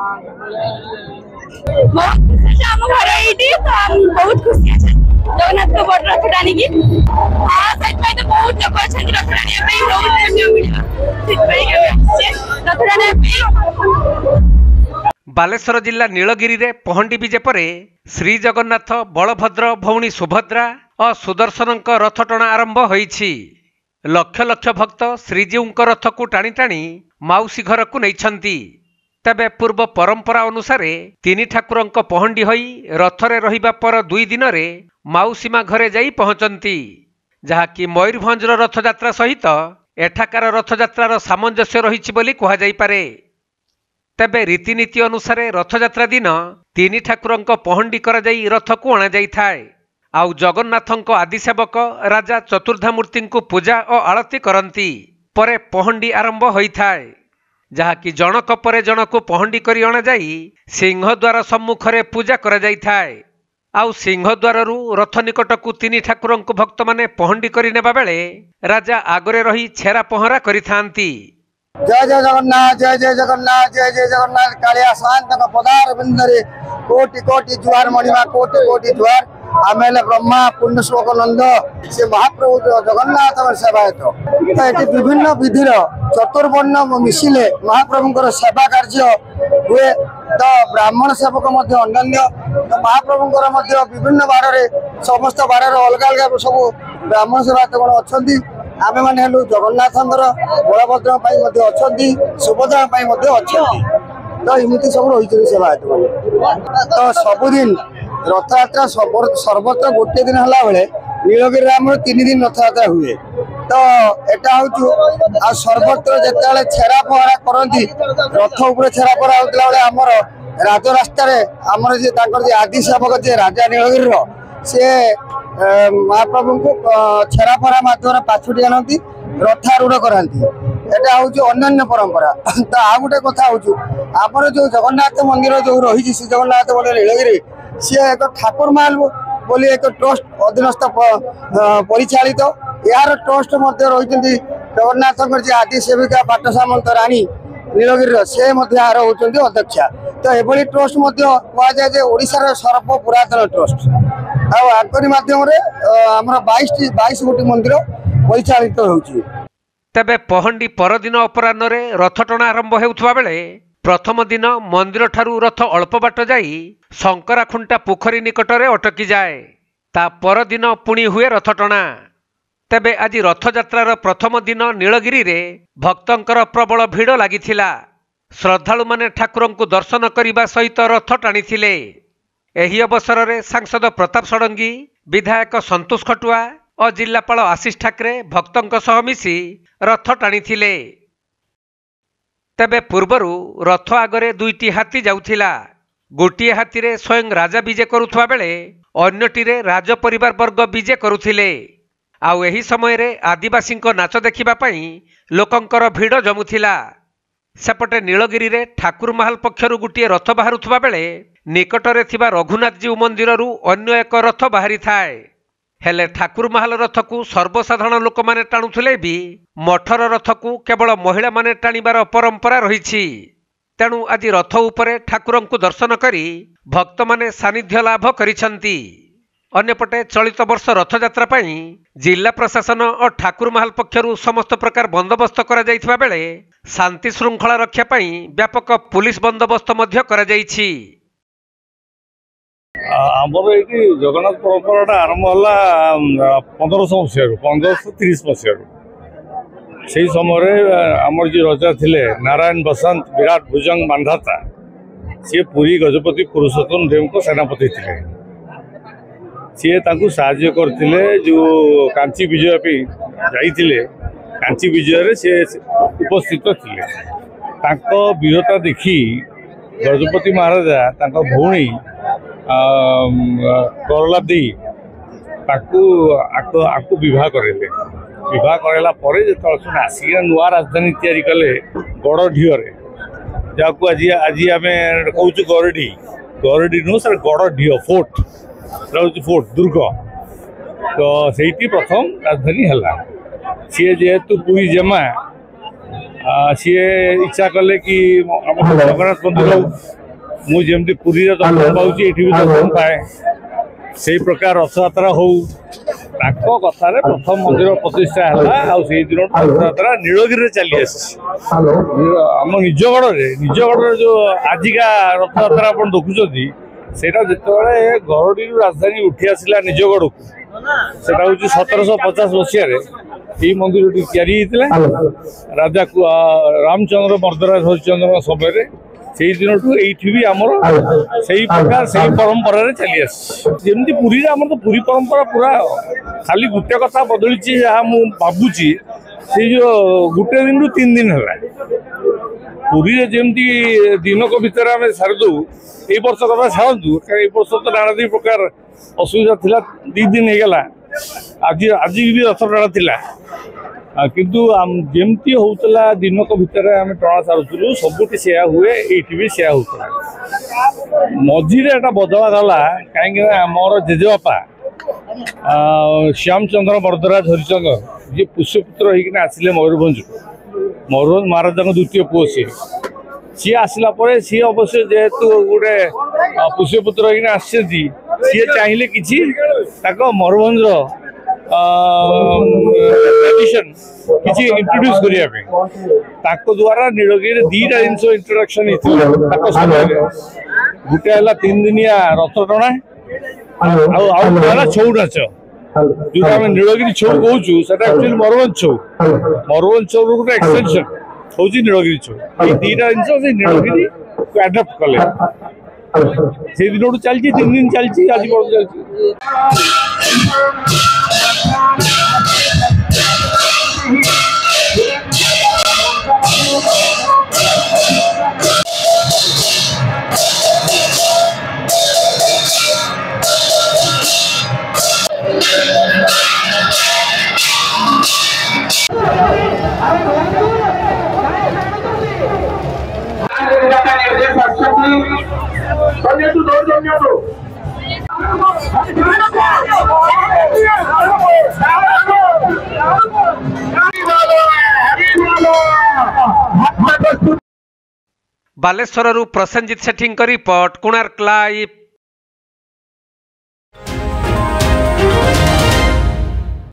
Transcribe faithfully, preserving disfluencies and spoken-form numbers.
बहुत खुशी आम घर ये बहुत खुशी अच्छे जगन्नाथ को बड़ रथ टाणी की हाँ से तो बहुत लोग अच्छे रथ टाणी रथ टाणी। बालेश्वर जिला नीलगिरी रे पहंडी विजे परे श्री जगन्नाथ बलभद्र भौणी सुभद्रा और सुदर्शन रथ टणा आरंभ होईछि। लक्ष लक्ष भक्त श्रीजीव रथ को टाणी टाणी माउसी घर को नैछंती। तबे पूर्व परंपरा अनुसार तीन ठाकुर पहंडी होई रथरे रहिबा पर दुई दिन रे माउसीमा घरे जाई पहुंचती, जहाँकि मयूरभंजर रथयात्रा सहित एठाकार रथयात्रार सामंजस्य रहिछि बोली कहा जाई पारे। तेबे रीतिनीति अनुसार रथयात्रा दिन तीन ठाकुर पहंडी करा जाई रथ को अणा जाई थाए। आउ जगन्नाथଙ୍କ आदि सेवक राजा चतुर्धामूर्ति को पूजा और आरती करती परे पहंडी आरंभ होइथाए, जहाँकि जनक परे जनक पहंडी करी अणा जाई सिंहद्वार सम्मुखरे पूजा करा जाई थाए। आउ सिंहद्वाररू रथ निकट को तीन ठाकुर भक्त माने पहंडी करी नेबा बेले राजा आगरे रही छेरा पहरा करी थांती। जय जय जगन्नाथ जय जय जगन्नाथ जय जय जगन्नाथ कालिया शांत पदार बिंदरे कोटि कोटि जुआर मणिमा कोटि कोटि जुआर आमेले ब्रह्मा पुण्य श्लोक नंद से महाप्रभु जगन्नाथ सेवायत तो ये विभिन्न विधिर चतुर्वर्ण मिसिले महाप्रभुंकर सेवा कार्य हुए। तो ब्राह्मण सेवक अन्य तो महाप्रभुंकर विभिन्न बारे समस्त बारे अलग अलग सब ब्राह्मण सेवायत गण अच्छा आम मैंने जगन्नाथ बलभद्र अच्छा सुभद्रा अच्छा तो इमती सब रही सेवायत तो सबुदिन रथयात्रा सर्वत्र गोटे दिन है बेले नीलगिरी आम तीन दिन रथयात्रा हुए। तो एटा हूँ सर्वत्र जिते छेरा पहरा करती रथ उपर छेरा पहरा होता बेले आमर राजरास्त आमर जी आदि सेवक जी राजा नीलगिरी सी महाप्रभु को छेरा पहरा माध्यम पाछुटी आनती रथारूढ़ कराती एटा हूँ अन्य परंपरा। तो आ गोटे कथा हूँ आमर जो जगन्नाथ मंदिर जो रही श्री जगन्नाथ मंदिर नीलगिरी सी एक ठाकुर महल बोली एक ट्रस्ट अधीनस्थ परिचालित यार ट्रस्ट रही जगन्नाथ जी आदि सेविका पाट सामंत राणी नीलगिरी से यार होती अध्यक्षा। तो ये ट्रस्ट कहुए ओडार सर्व पुरातन ट्रस्ट आकरी मध्यम आम बाईस बाईस गोटी मंदिर परिचालित होउछि। तबे पहंडी परदिन अपराह्न रथ टणा आरंभ हेउथबा बेले प्रथम दिन मंदिर ठारू रथ अल्प बाट जाई शंकराखुंटा पोखरी निकटरे अटकी जाए। ता परदिन पुणी हुए रथ टणा। तेबे आज रथयात्रार प्रथम दिन नीलगिरी रे भक्तंकर प्रबल भिड़ लागिथिला। श्रद्धालु माने ठाकुर को दर्शन करने सहित रथ टाणीथिले। एही अवसर में सांसद प्रताप षडंगी, विधायक संतोष खटुआ और जिलापाल आशीष ठाकरे भक्तों सह मिसी रथ टाणीथिले। तेबे पूर्वरु रथ आगरे दुईटी हाथी जाउथिला। गोटिए हाथी रे स्वयं राजा विजे करुथुवा बेले अन्यटीरे राज परिवार वर्ग विजे करुथिले। आउ एही समय रे आदिवासी नाच देखिबा पई लोकंकर भिड़ जमुथिला। सेपटे नीलगिरी रे ठाकुर महल पक्षरु गोटिए रथ बाहरुथुवा बेले निकटरे थिबा रघुनाथ जीव मंदिररु अन्य एक रथ बाहरी थाए। हेले ठाकुर महल रथ को सर्वसाधारण लोक माने टाणुथिले भी मठर रथ को केवल महिला माने टाणीबार परंपरा रहिछि। तेणु आज रथ उपरे ठाकुर को दर्शन करी भक्त माने सानिध्य लाभ करिसंती। अन्यपटे चलित वर्ष रथयात्रा पई जिला प्रशासन और ठाकुर महल पक्षरु समस्त प्रकार बंदोबस्त करा जाइथिबा बेले शांति श्रृंखला रक्षा पई व्यापक पुलिस बंदोबस्त मध्य करा जाइछि। आमर ये जगन्नाथ परंपरा आरंभ है पंद्रह मसीह पंद्रह तीस मसीह से समय आमर जी राजा थे नारायण बसंत विराट भुजंग मांधाता सी पुरी गजपति पुरुषोत्तम देव को सेनापति थे। सी साहाय्य करते जो कांची विजय पे जाइए कांची विजय से उपस्थित थे। वीरता देखी गजपति महाराजा भौणी करला दी ताकू आकु विवाह करेले। विवाह कराला जो आसिक नुआ राजधानी तैयारी कले गड़ ढीअर जहाँ आज आज आम कहूँ गरडी गरडी नुह सर गड़ ढीअ फोर्ट हूँ फोर्ट दुर्ग। तो से प्रथम राजधानी है सी जेहेतु पुरी जेमा सी इच्छा कले कि जगन्नाथ मंदिर मुझे पुरी दर्शन पाऊँगी ये भी दर्शन पाए से प्रकार रथ यात्रा हो कथार प्रथम मंदिर प्रतिष्ठा है दिन रथ यात्रा नीलगिरी चली आम निजगढ़ निजगढ़ जो आजिका रथ यात्रा आप देखुं सेटा जिते गरडी राजधानी उठी आसला निजगढ़ को सेटा हूँ सतरश पचास मसीह यही मंदिर या राजा रामचंद्र मर्दराज हरिचंद्र समय से दिन भी आमर से प्रकार से परंपरा चली आसमी पुरी आम तो पुरी परंपरा पूरा खाली गोटे कथा बदली जहाँ मु भावुची से जो गोटे दिन रु तीन दिन है पुरी जमी दिनक भितर आम सारीदे ये वर्ष कथा छाड़ू ये वर्ष तो नाना दी प्रकार असुविधा थी दी दिन होगला आज आज भी रथ टाणा थिला किंतु जमती होता दिनक भितर आम टणा सारूँ सबुठ से हुए ये भी से होता मझे एटा बदला गला कहीं मोर जेजेबापा श्यामचंद्र मर्दराज हरिचंद्र जी पुष्यपुत्र होना आसिले मयूरभंज मयूरभंज महाराजा द्वितीय पुओ सी सी आसला सी अवश्य जेहेतु गोटे पुष्यपुत्र होना आसी सी चाहिए कि मयूरभंज ट्रेडिशन किसी इंट्रोड्यूस करने द्वारा नीलगिरी दीटा जिन इंट्रोडक्शन समय गोटे है तीन दिनिया रथ टणा आ छौ नाच जो आम नीलगिरी छौ कहूँ से एक्चुअली मयूरभंज छौ मयूरभंज छौ गोटे एक्सटेंशन हूँ नीलगिरी छौ ये दीटा जिन नीलगिरी आडप्ट कले से दिन चलती तीन दिन चलती आज चलती बालेश्वरରୁ प्रसेनजित सेठी रिपोर्ट कोणार्क लाइव।